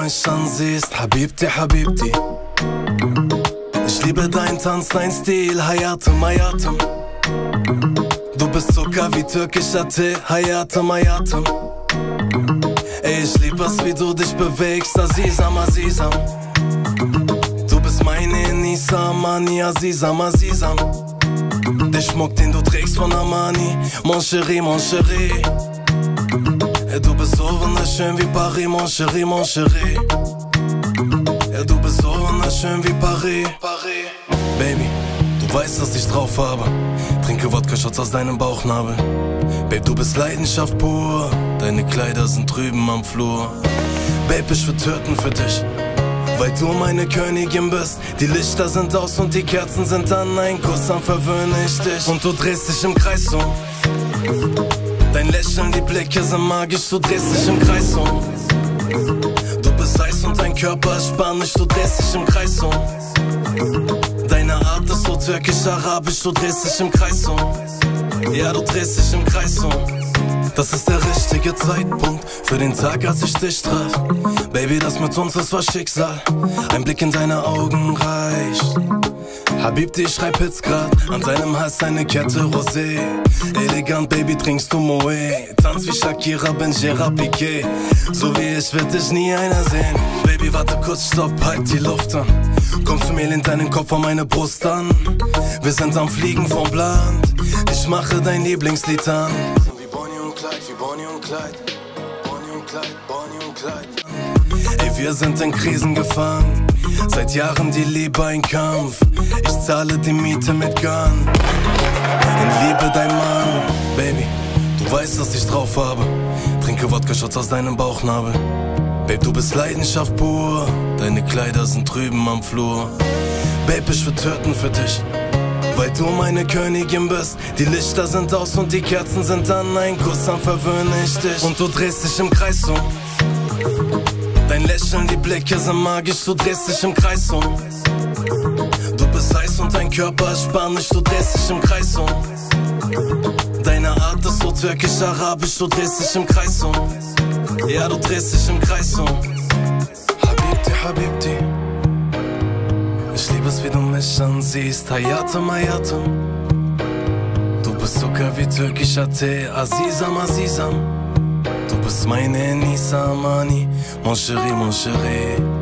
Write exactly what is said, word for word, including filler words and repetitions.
mich ansiehst, Habibti, Habibti. Ich liebe dein Tanz, dein Stil, Hayatım, Hayatım. Du bist Zucker wie türkischer Tee, Hayatım, Hayatım. Ey, ich lieb es, wie du dich bewegst, Azizam, Azizam. Du bist meine Nisa, Mani, Azizam, Azizam. Der Schmuck, den du trägst von Armani, Mon chéri, mon chéri. Ey, du bist so wunderschön wie Paris, mon chéri, mon chéri. Ja, du bist so wunderschön wie Paris, Paris. Baby, du weißt, dass ich drauf habe. Trinke Wodka-Shots aus deinem Bauchnabel. Babe, du bist Leidenschaft pur. Deine Kleider sind drüben am Flur. Babe, ich würd töten für dich, weil du meine Königin bist. Die Lichter sind aus und die Kerzen sind an. Ein Kuss, dann verwöhne ich dich und du drehst dich im Kreis um. Dein Lächeln, die Blicke sind magisch, du drehst dich im Kreis um. Du bist heiß und dein Körper ist spanisch, du drehst dich im Kreis um. Deine Art ist so türkisch-arabisch, du drehst dich im Kreis um. Ja, du drehst dich im Kreis um. Das ist der richtige Zeitpunkt für den Tag, als ich dich traf. Baby, das mit uns, das war Schicksal. Ein Blick in deine Augen reicht. Habibti, ich schreib Hits grad. An deinem Hals eine Kette Rosé. Elegant, Baby, trinkst du Moe. Tanz wie Shakira, bin Gerard Piqué. So wie ich wird dich nie einer sehen. Baby, warte kurz, stopp, halt die Luft an. Komm zu mir, lehnt deinen Kopf an meine Brust an. Wir sind am Fliegen vom Land. Ich mache dein Lieblingslied an. Wie Bonnie und Clyde, wie Bonnie und Clyde. Bonnie und Clyde, Bonnie und Clyde. Ey, wir sind in Krisen gefangen. Seit Jahren die Liebe ein Kampf. Ich zahle die Miete mit Gun. In Liebe dein Mann. Baby, du weißt, dass ich drauf habe. Trinke Wodka-Shots aus deinem Bauchnabel. Babe, du bist Leidenschaft pur. Deine Kleider sind drüben am Flur. Babe, ich würd töten für dich, weil du meine Königin bist. Die Lichter sind aus und die Kerzen sind an. Ein Kuss, dann verwöhne ich dich und du drehst dich im Kreis um. Dein Lächeln, die Blicke sind magisch, du drehst dich im Kreis um. Du bist heiß und dein Körper ist spanisch, du drehst dich im Kreis um. Deine Art ist so türkisch-arabisch, du drehst dich im Kreis um. Ja, du drehst dich im Kreis um. Habibti, Habibti. Ich liebe es, wie du mich ansiehst, Hayatım, Hayatım. Du bist Zucker wie türkischer Tee, Azizam, Azizam. Du bist meine Nisa, Mani, Mon chéri, mon chéri.